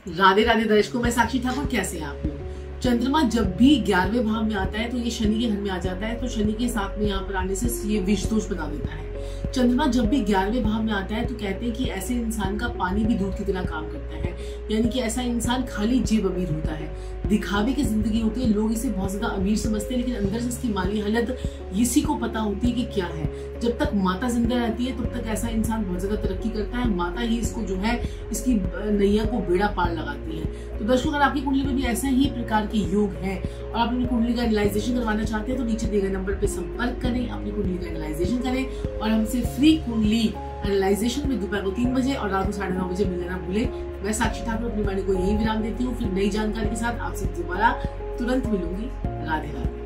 राधे राधे दर्शकों, मैं साक्षी ठाकुर। कैसे हैं आप लोग? चंद्रमा जब भी 11वें भाव में आता है तो ये शनि के घर में आ जाता है, तो शनि के साथ में यहाँ पर आने से ये विष दोष बना देता है। चंद्रमा जब भी 11वें भाव में आता है तो कहते हैं कि ऐसे इंसान का पानी भी दूध की तरह काम करता है, यानी कि ऐसा इंसान खाली जेब अमीर होता है, दिखावे की जिंदगी होती है। लोग इसे बहुत ज्यादा अमीर समझते हैं, लेकिन अंदर से इसकी माली हालत इसी को पता होती है कि क्या है। जब तक माता जिंदा रहती है तब तक ऐसा इंसान बहुत ज्यादा तरक्की करता है। माता ही इसको जो है इसकी नैया को बेड़ा पार लगाती है। तो दर्शकों, अगर आपकी कुंडली में भी ऐसा ही प्रकार के योग है और आप अपनी कुंडली का एनालाइजेशन करवाना चाहते हैं तो नीचे दिए गए नंबर पर संपर्क करें, अपनी कुंडली का एनालाइजेशन करें और हमसे फ्री कुंडली एनालाइजेशन में दोपहर को 3 बजे और रात को 9:30 बजे मिलना ना भूलें। मैं साक्षी ठाकुर अपनी वाणी को यही विराम देती हूँ। फिर नई जानकारी के साथ आपसे दोबारा तुरंत मिलूंगी। राधे राधे।